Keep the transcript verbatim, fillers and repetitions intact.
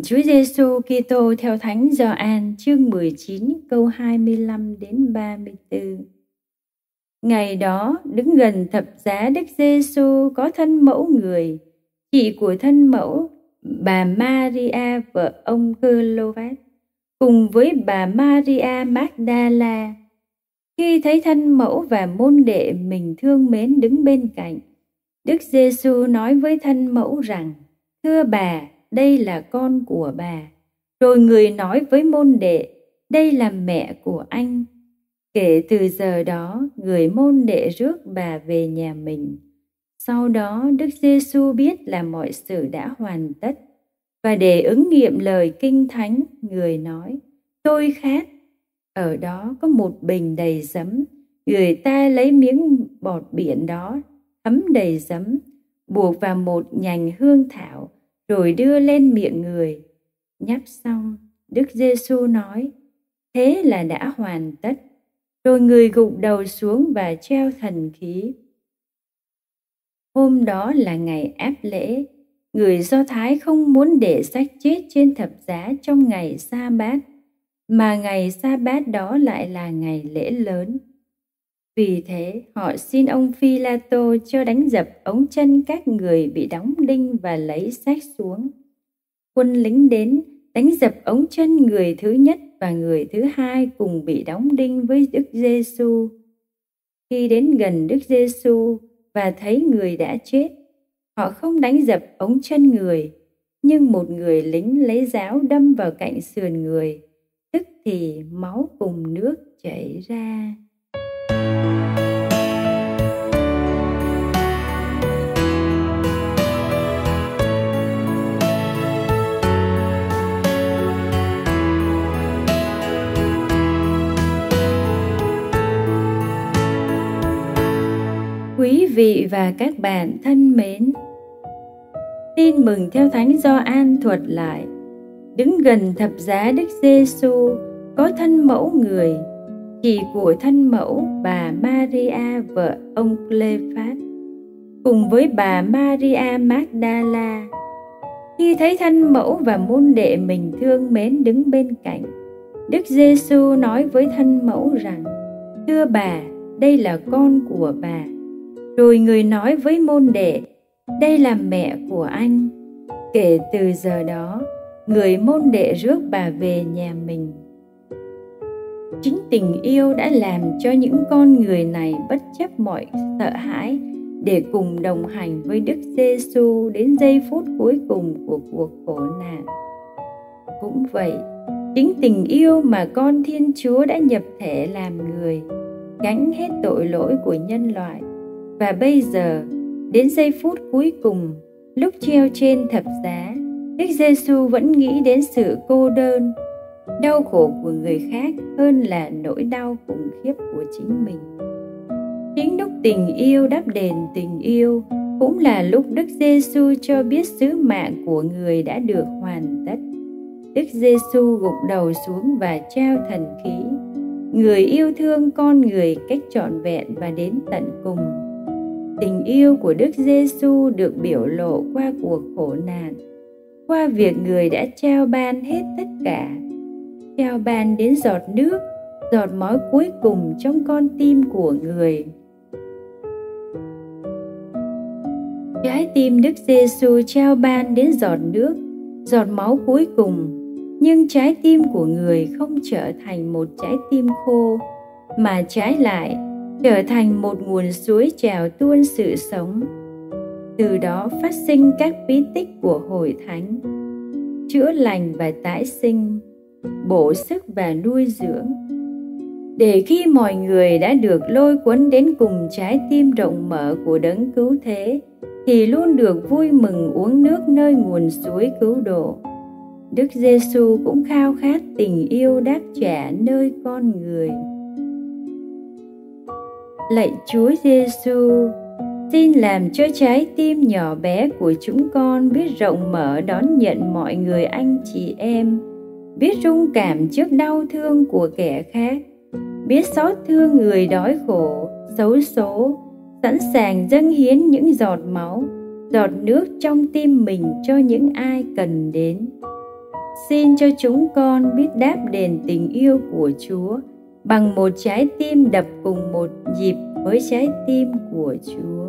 Chúa Giêsu Kitô theo Thánh Gioan chương mười chín câu hai mươi lăm đến ba mươi tư. Ngày đó, đứng gần thập giá Đức Giêsu có thân mẫu người, chị của thân mẫu, bà Maria vợ ông Clopas, cùng với bà Maria Magdala. Khi thấy thân mẫu và môn đệ mình thương mến đứng bên cạnh, Đức Giêsu nói với thân mẫu rằng: "Thưa bà, đây là con của bà." Rồi người nói với môn đệ: "Đây là mẹ của anh." Kể từ giờ đó, người môn đệ rước bà về nhà mình. Sau đó, Đức Giêsu biết là mọi sự đã hoàn tất, và để ứng nghiệm lời Kinh Thánh, người nói: "Tôi khát." Ở đó có một bình đầy giấm, người ta lấy miếng bọt biển đó thấm đầy giấm, buộc vào một nhành hương thảo, rồi đưa lên miệng người. Nhấp xong, Đức Giêsu nói: "Thế là đã hoàn tất." Rồi người gục đầu xuống và treo thần khí. Hôm đó là ngày áp lễ. Người Do Thái không muốn để xác chết trên thập giá trong ngày sa bát, mà ngày sa bát đó lại là ngày lễ lớn. Vì thế, họ xin ông Phi-la-tô cho đánh dập ống chân các người bị đóng đinh và lấy xác xuống. Quân lính đến, đánh dập ống chân người thứ nhất và người thứ hai cùng bị đóng đinh với Đức Giêsu. Khi đến gần Đức Giêsu và thấy người đã chết, họ không đánh dập ống chân người, nhưng một người lính lấy giáo đâm vào cạnh sườn người, tức thì máu cùng nước chảy ra. Quý vị và các bạn thân mến, tin mừng theo Thánh Gioan thuật lại: đứng gần thập giá Đức Giêsu có thân mẫu người, chị của thân mẫu bà Maria vợ ông Cleophas, cùng với bà Maria Magdala. Khi thấy thân mẫu và môn đệ mình thương mến đứng bên cạnh, Đức Giêsu nói với thân mẫu rằng: "Thưa bà, đây là con của bà." Rồi người nói với môn đệ: "Đây là mẹ của anh." Kể từ giờ đó, người môn đệ rước bà về nhà mình. Chính tình yêu đã làm cho những con người này bất chấp mọi sợ hãi để cùng đồng hành với Đức Giêsu đến giây phút cuối cùng của cuộc khổ nạn. Cũng vậy, chính tình yêu mà con Thiên Chúa đã nhập thể làm người, gánh hết tội lỗi của nhân loại. Và bây giờ, đến giây phút cuối cùng, lúc treo trên thập giá, Đức Giêsu vẫn nghĩ đến sự cô đơn, đau khổ của người khác hơn là nỗi đau khủng khiếp của chính mình. Chính lúc tình yêu đắp đền tình yêu cũng là lúc Đức Giêsu cho biết sứ mạng của người đã được hoàn tất. Đức Giêsu gục đầu xuống và trao thần khí. Người yêu thương con người cách trọn vẹn và đến tận cùng. Tình yêu của Đức Giêsu được biểu lộ qua cuộc khổ nạn, qua việc người đã trao ban hết tất cả, trao ban đến giọt nước, giọt máu cuối cùng trong con tim của người. Trái tim Đức Giêsu trao ban đến giọt nước, giọt máu cuối cùng, nhưng trái tim của người không trở thành một trái tim khô, mà trái lại trở thành một nguồn suối trào tuôn sự sống. Từ đó phát sinh các bí tích của Hội Thánh: chữa lành và tái sinh, bổ sức và nuôi dưỡng. Để khi mọi người đã được lôi cuốn đến cùng trái tim rộng mở của Đấng Cứu Thế, thì luôn được vui mừng uống nước nơi nguồn suối cứu độ. Đức Giêsu cũng khao khát tình yêu đáp trả nơi con người. Lạy Chúa Giêsu, xin làm cho trái tim nhỏ bé của chúng con biết rộng mở đón nhận mọi người anh chị em, biết rung cảm trước đau thương của kẻ khác, biết xót thương người đói khổ, xấu số, sẵn sàng dâng hiến những giọt máu, giọt nước trong tim mình cho những ai cần đến. xin cho chúng con biết đáp đền tình yêu của Chúa bằng một trái tim đập cùng một nhịp với trái tim của Chúa.